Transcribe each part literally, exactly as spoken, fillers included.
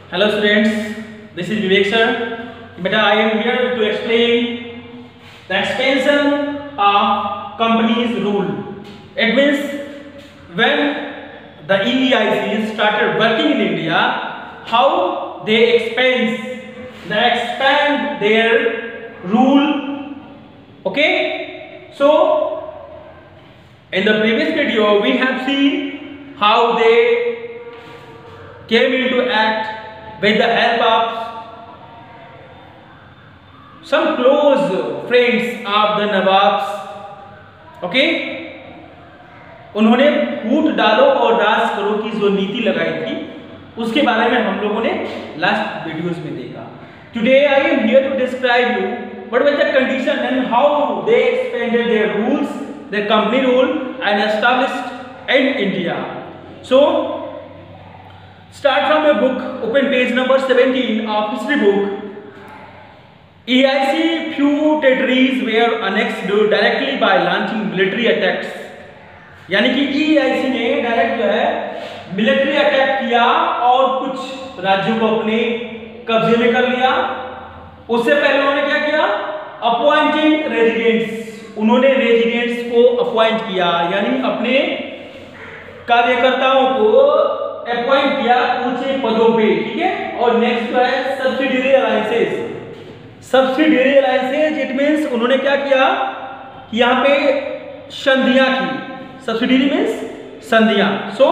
Hello students, this is Vivek sir. Beta, I am here to explain the expansion of company's rule. It means when the E E I C started working in India, how they expand, they expand their rule. Okay, so in the previous video we have seen how they came into act with the help of some close friends of the Nawabs. Okay, उन्होंने फूट डालो और राज करो की जो नीति लगाई थी उसके बारे में हम लोगों ने लास्ट वीडियोस में देखा. Today I am here to describe you what was the condition and how they expanded their rules, their company rule and established in India. So start from a book, open page number seventeen of history book. E I C few territories were annexed directly by launching military attacks. यानी कि E I C ने direct जो है military attack किया और कुछ राज्यों को अपने कब्जे में कर लिया. उससे पहले उन्होंने क्या किया? Appointing residents. उन्होंने रेजिडेंट्स को अपॉइंट किया, यानी अपने कार्यकर्ताओं को अपॉइंट किया ऊंचे पदों पे. ठीक है. और नेक्स्ट जो है subsidiary alliances. Subsidiary alliances it means उन्होंने क्या किया कि यहाँ पे संधियां की. सब्सिडियरी मींस संधियां. So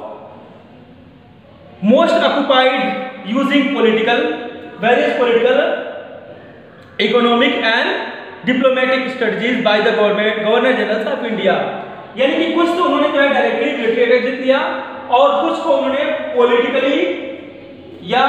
most occupied using political various political economic and diplomatic strategies by the government governor general of India. यानी कि कुछ तो उन्होंने जो है डायरेक्टली मिलिट्री अटैक किया और कुछ को उन्होंने पॉलिटिकली या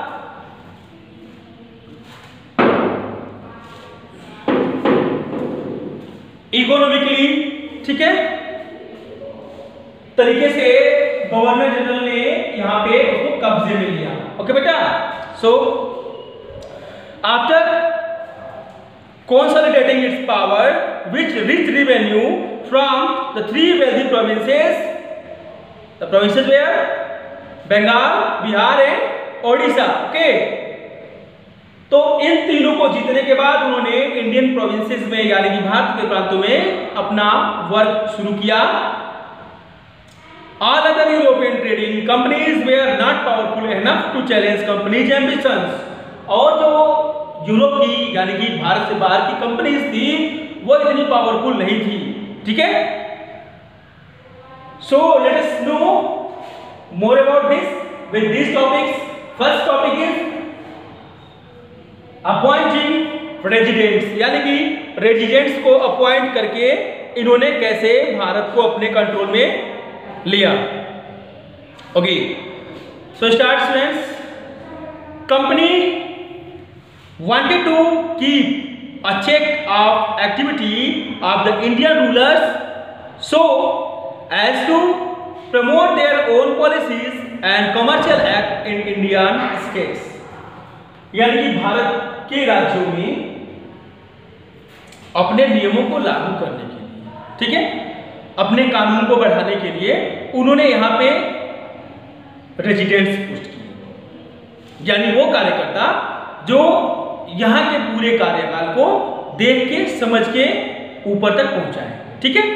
इकोनॉमिकली, ठीक है, तरीके से गवर्नर जनरल ने यहां पे उसको कब्जे में लिया. ओके बेटा. So after consolidating its power which rich revenue from the three wealthy provinces. The provinces were Bengal, Bihar and Odisha. Okay. तो इन तीनों को जीतने के बाद उन्होंने इंडियन प्रोविंसेस में यानी कि भारत के प्रांतों में अपना वर्क शुरू किया. All other European trading companies were not powerful enough to challenge companies' ambitions. और जो यूरोप की यानी कि भारत से बाहर की कंपनीज थी वो इतनी पावरफुल नहीं थी. ठीक है. So let us know more about this with this topics. First topic is appointing residents, यानी कि रेजिडेंट्स को अपॉइंट करके इन्होंने कैसे भारत को अपने कंट्रोल में लिया. Okay. So start students. Company wanted to keep a check of activity of the Indian rulers so as to promote their own policies and commercial act in Indian states. यानी कि भारत के राज्यों में अपने नियमों को लागू करने के लिए, ठीक है, अपने कानून को बढ़ाने के लिए उन्होंने यहाँ पे रेजिडेंट्स पोस्ट किए, यानी वो कार्यकर्ता जो यहां के पूरे कार्यकाल को देख के समझ के ऊपर तक पहुंचाए. ठीक है.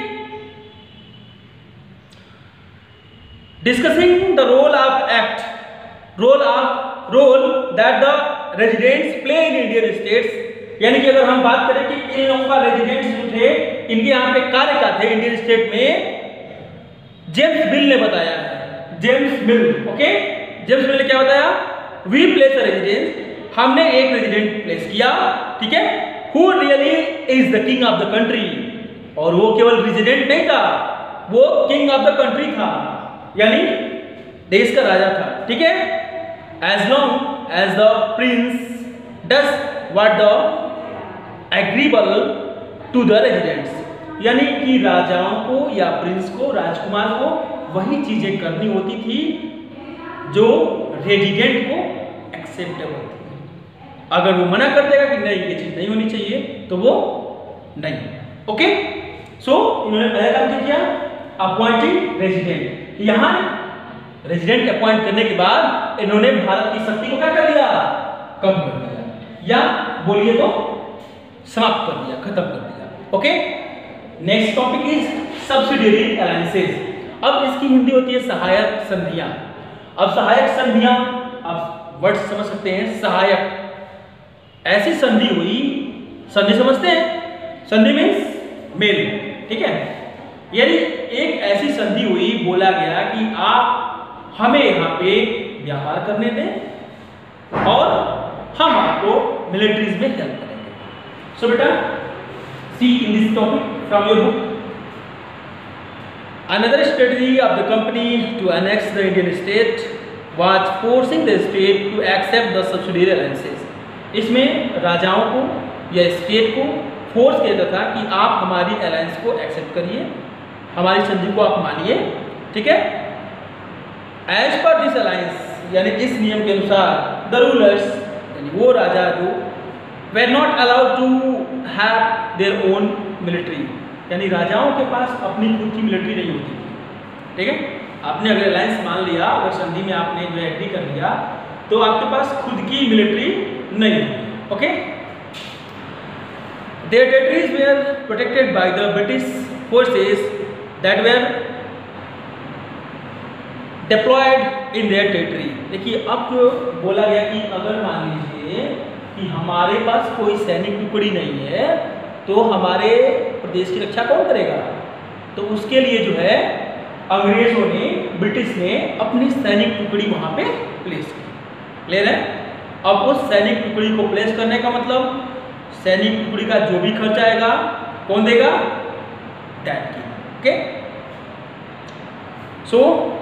Discussing the role of act role of role that the residents play in Indian states. यानी कि अगर हम बात करें कि इन लोगों का रेजिडेंट्स जो थे इनके यहाँ पे कार्य क्या थे इंडियन स्टेट में, जेम्स मिल ने बताया है. James Mill. Okay. James Mill ने क्या बताया? We place a residence. हमने एक रेजिडेंट प्लेस किया. ठीक है. Who really is the king of the country. और वो केवल रेजिडेंट नहीं था, वो किंग ऑफ द कंट्री था, यानी देश का राजा था. ठीक है. As long as the prince does what the agreeable to the residents. यानी कि राजाओं को या प्रिंस को, राजकुमार को वही चीजें करनी होती थी जो रेजिडेंट को एक्सेप्टेबल थी. अगर वो मना कर देगा कि नहीं ये चीज नहीं होनी चाहिए तो वो नहीं. ओके. सो इन्होंने पहला काम किया अपॉइंटिंग रेजिडेंट. यहां रेजिडेंट अपॉइंट करने के बाद इन्होंने भारत की शक्ति को क्या कर दिया, कम कर दिया, या बोलिए तो समाप्त कर दिया, खत्म कर दिया। Okay, next topic is subsidiary alliances. अब इसकी हिंदी होती है सहायक संधियां। अब सहायक संधियां, आप वर्ड समझ सकते हैं, सहायक, ऐसी संधि हुई, संधि समझते हैं, संधि मीन्स मेल, ठीक है, यानी एक ऐसी संधि हुई, बोला गया कि आप हमें यहाँ पे व्यापार करने दें और हम आपको मिलिट्रीज में हेल्प करेंगे। सो बेटा see in this topic from your book, another strategy of the company to annex the Indian state was forcing the state to accept the subsidiary alliances। इसमें राजाओं को या स्टेट को फोर्स किया जाता था कि आप हमारी अलायंस को एक्सेप्ट करिए, हमारी संधि को आप मानिए, ठीक है। एज पर दिस अलायंस, यानी इस नियम के अनुसार, द रूलर्स, यानी वो राजा जो were not allowed to have their own military, यानी राजाओं के पास अपनी खुद की मिलिट्री नहीं होती थी, ठीक है। आपने अगर अलायंस मान लिया, अगर संधि में आपने जो एग्री कर लिया, तो आपके पास खुद की मिलिट्री नहीं होती। Okay, their territories were protected by the British forces that were deployed in their territory. देखिए, अब जो बोला गया कि अगर मान लीजिए कि हमारे पास कोई सैनिक टुकड़ी नहीं है, तो हमारे प्रदेश की रक्षा कौन करेगा? तो उसके लिए जो है अंग्रेजों ने, ब्रिटिश ने अपनी सैनिक टुकड़ी वहां पे प्लेस की। ले रहे हैं? अब उस सैनिक टुकड़ी को प्लेस करने का मतलब, सैनिक टुकड़ी का जो भी खर्च आएगा कौन देगा? डैड की। Okay, so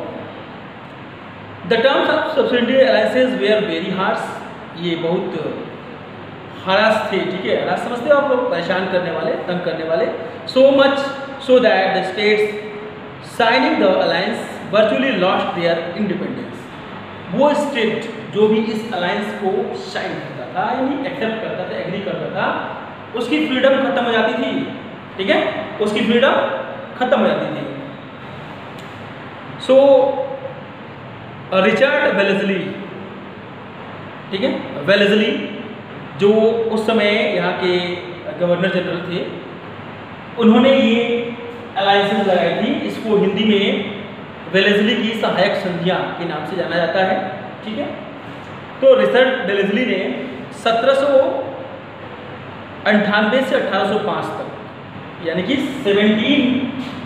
the terms of subsidiary alliances were very harsh. ये बहुत हरास थे, ठीक है। हरास समझते हो आप लोग? परेशान करने वाले, तंग करने वाले। So much so that the states signing the alliance virtually lost their independence. वो स्टेट जो भी इस अलायंस को साइन करता था, यानी एक्सेप्ट करता था, एग्री करता था, उसकी फ्रीडम खत्म हो जाती थी, ठीक है, उसकी फ्रीडम खत्म हो जाती थी। सो रिचर्ड वेलेस्ली, ठीक है, वेलेस्ली जो उस समय यहाँ के गवर्नर जनरल थे, उन्होंने ये अलायंसेस लगाई थी। इसको हिंदी में वेलेस्ली की सहायक संधियां के नाम से जाना जाता है, ठीक है। तो रिचर्ड वेलेस्ली ने सत्रह सौ अंठानवे से अठारह सौ पाँच तक, यानी कि seventeen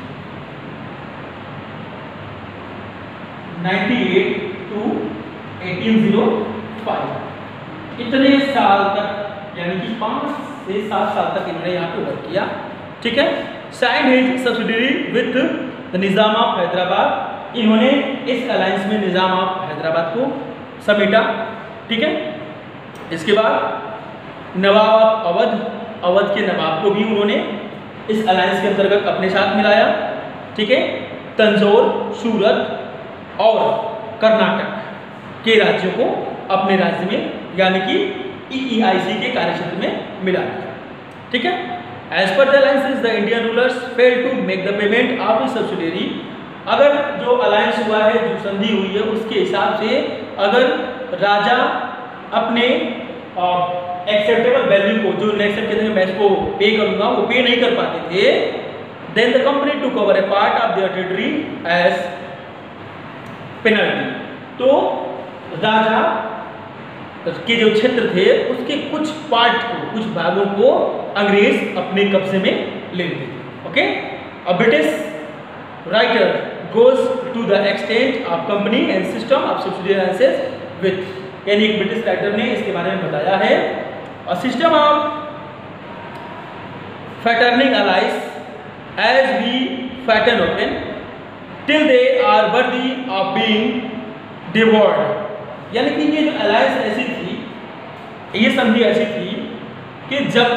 ninety eight to eighteen zero five, इतने साल तक, यानी कि पाँच से सात साल तक इन्होंने यहाँ पे वर्क किया, ठीक है। Signed his subsidiary with the Nizam of Hyderabad. इन्होंने इस अलायंस में निज़ाम ऑफ हैदराबाद को समेटा, ठीक है। इसके बाद नवाब ऑफ अवध, अवध के नवाब को भी उन्होंने इस अलायंस के अंतर्गत अपने साथ मिलाया, ठीक है। तंजौर, सूरत और कर्नाटक के राज्यों को अपने राज्य में, यानी कि ई ई आई सी के कार्यक्षेत्र में मिला दिया, ठीक है। As per the alliances the Indian rulers fail to make the payment of the subsidiary. अगर जो अलायंस हुआ है, जो संधि हुई है, उसके हिसाब से अगर राजा अपने एक्सेप्टेबल वैल्यू को, जो एक्सेप्ट करते हैं मैं इसको पे करूंगा, वो पे नहीं कर पाते थे, then the company to cover a part of their territory as penalty. तो राजा के जो क्षेत्र थे, उसके कुछ पार्ट को, कुछ भागों को अंग्रेज अपने कब्जे में ले लेते थे। Okay, a British writer goes to the extent of company and system of subsidiary alliances with, यानी एक ब्रिटिश राइटर ने इसके बारे में बताया है, a system of fattening alliance as we fatten ओपन till they are worthy of being devoured. यानी कि ये जो अलायंस ऐसी थी, ये संधि ऐसी थी कि जब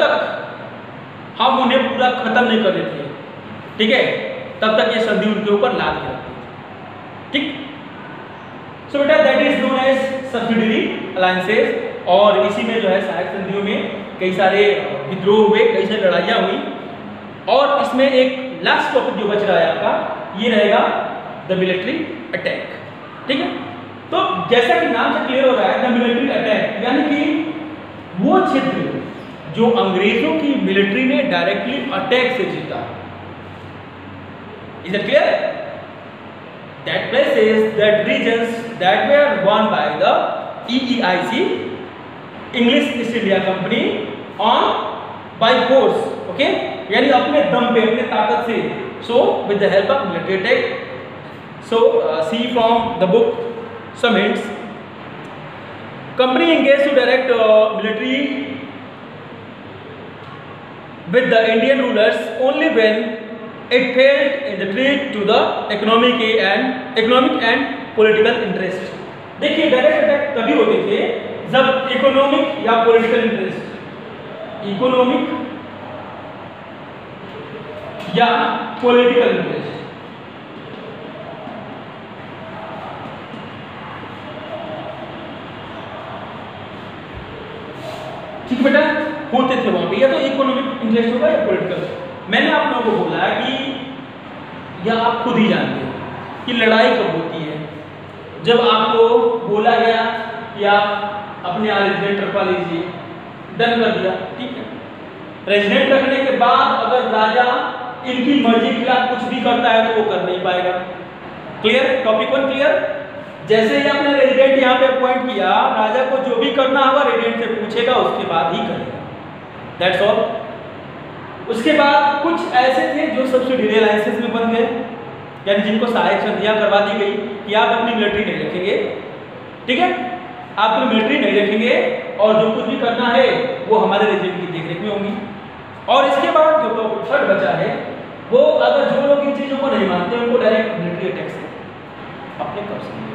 तक हम उन्हें पूरा खत्म नहीं कर देते, ठीक है, तब तक ये संधि उनके ऊपर लाद के रखती थी, ठीक। सो बेटा that is known as subsidiary alliances. और इसी में जो है सहायक संधियों में कई सारे विद्रोह हुए, कई सारी लड़ाइयाँ हुई। और इसमें एक लास्ट टॉपिक जो बच रहा है आपका, ये रहेगा द मिलिट्री अटैक, ठीक है। तो जैसा कि नाम से क्लियर हो रहा है, द मिलिट्री अटैक, यानी कि वो क्षेत्र जो अंग्रेजों की मिलिट्री ने डायरेक्टली अटैक से जीता। Is it clear? That places, that regions that were won by the E E I C, English East India Company, on by force, okay, यानी अपने दम पे, अपने ताकत से, so with the help of military attack. So see from the book some hints. Company engaged to direct uh, military with the Indian rulers only when it failed in the treat to the economic and economic and political interest. देखिए direct attack तभी होते थे जब economic या political interest, economic या political interest, ठीक बेटा, होते थे वहां पे, या तो इकोनॉमिक इंटरेस्ट होगा या पॉलिटिकल। मैंने आप लोगों को बोला कि या आप खुद ही जानते हो कि लड़ाई कब होती है, जब आपको बोला गया कि आप अपने यहाँ रेजिडेंट रखवा लीजिए, डन कर दिया, ठीक है। रेजिडेंट रखने के बाद अगर राजा इनकी मर्जी के खिलाफ कुछ भी करता है तो वो कर नहीं पाएगा। क्लियर? Topic one clear? जैसे ही आपने रेजिडेंट यहाँ पे अपॉइंट किया, राजा को जो भी करना होगा रेजिडेंट से पूछेगा, उसके बाद ही करेगा। That's all. उसके बाद कुछ ऐसे थे जो सब्सिडियरी अलायंसेस में बन गए, यानी जिनको सहायक संधियां करवा दी गई कि आप अपनी मिलिट्री नहीं रखेंगे, ठीक है, आप अपनी मिलिट्री नहीं रखेंगे और जो कुछ भी करना है वो हमारे रेजिडेंट की देखरेख में होंगी। और इसके बाद जो तो थर्ड बचा है, वो अगर जो लोग इन चीजों को नहीं मानते उनको डायरेक्ट मिलिट्री अटैक से अपने कब्जे में।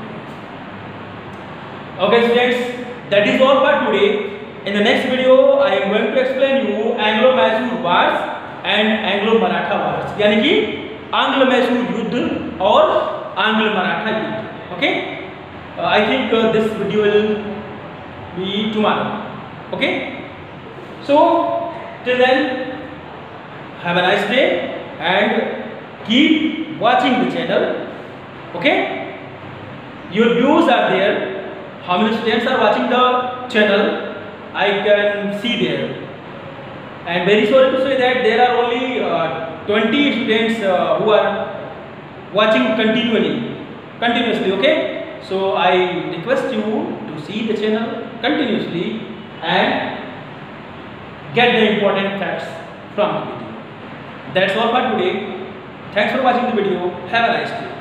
Okay students, that is all for today. In the next video I am going to explain you Anglo-Mysore wars and Anglo-Maratha wars, यानी कि आंग्ल-मैसूर युद्ध और आंग्ल-मराठा युद्ध। Okay, uh, I think uh, this video will be tomorrow. Okay, so till then have a nice day and keep watching the channel. Okay, your views are there. How many students are watching the channel? I can see there, and very sorry to say that there are only uh, twenty students uh, who are watching continually, continuously. Okay, so I request you to see the channel continuously and get the important facts from the video. That's all for today. Thanks for watching the video. Have a nice day.